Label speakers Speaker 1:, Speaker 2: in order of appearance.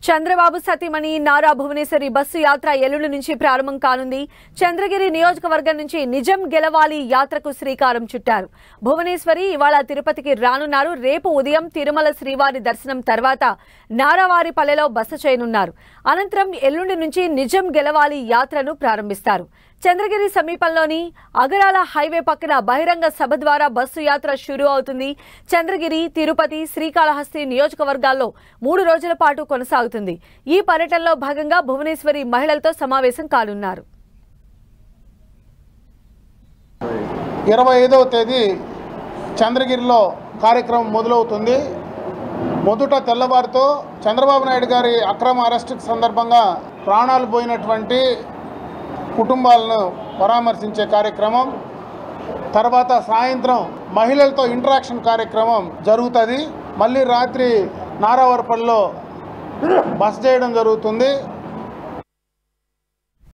Speaker 1: చంద్రబాబు సతీమణి నారా భువనేశ్వరి బస్సు యాత్ర ఎల్లుండి నుంచి ప్రారంభం కానుంది. చంద్రగిరి నియోజకవర్గం నుంచి నిజం గెలవాలి యాత్రకు శ్రీకారం చుట్టారు. భువనేశ్వరి ఇవాళ తిరుపతికి రానున్నారు. రేపు ఉదయం తిరుమల శ్రీవారి దర్శనం తర్వాత నారావారిపల్లెలో బస చేయనున్నారు. అనంతరం ఎల్లుండి నుంచి నిజం గెలవాలి యాత్రను ప్రారంభిస్తారు. చంద్రగిరి సమీపంలోని అగరాల హైవే పక్కన బహిరంగ సభ ద్వారా బస్సు యాత్ర షురూ అవుతుంది. చంద్రగిరి, తిరుపతి, శ్రీకాళహస్తి నియోజకవర్గాల్లో 3 రోజుల పాటు కొనసాగుతుంది. ఈ పర్యటనలో భాగంగా భువనేశ్వరి మహిళలతో సమావేశం కానున్నారు.
Speaker 2: 25వ తేదీ చంద్రగిరిలో కార్యక్రమం మొదలవుతుంది. మొదట తెల్లవారితో చంద్రబాబు నాయుడు గారి అక్రమ అరెస్టు సందర్భంగా ప్రాణాలు పోయినటువంటి కుటుంబాలను పరామర్శించే కార్యక్రమం, తర్వాత సాయంత్రం మహిళలతో ఇంటరాక్షన్ కార్యక్రమం జరుగుతుంది. మళ్ళీ రాత్రి నారావారిపల్లిలో బస చేయడం జరుగుతుంది.